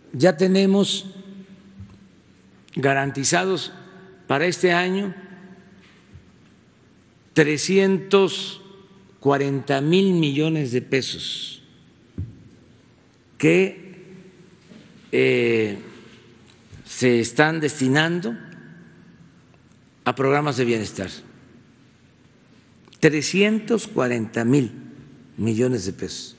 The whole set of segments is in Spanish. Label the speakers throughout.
Speaker 1: ya tenemos garantizados para este año 340,000 millones de pesos que se están destinando a programas de bienestar. 340,000 millones de pesos.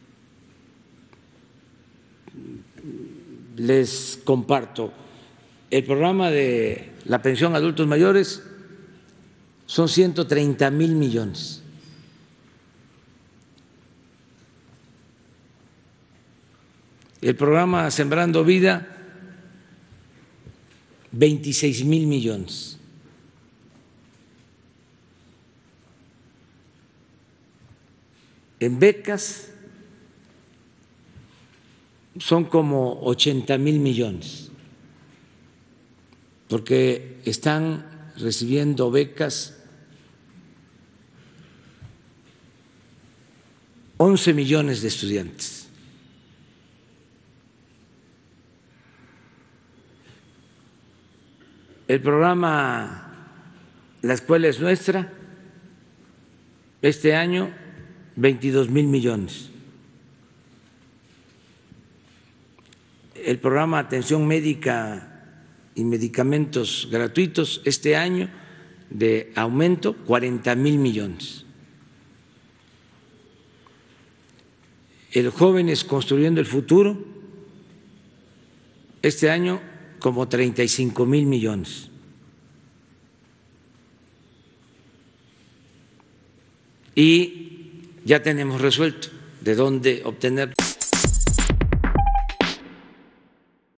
Speaker 1: Les comparto, el programa de la pensión a adultos mayores son 130,000 millones. El programa Sembrando Vida, 26,000 millones. En becas son como 80,000 millones, porque están recibiendo becas 11 millones de estudiantes. El programa La Escuela es Nuestra, este año 22,000 millones. El programa Atención Médica y Medicamentos Gratuitos, este año de aumento 40,000 millones. El Jóvenes Construyendo el Futuro, este año como 35,000 millones. Y ya tenemos resuelto de dónde obtener.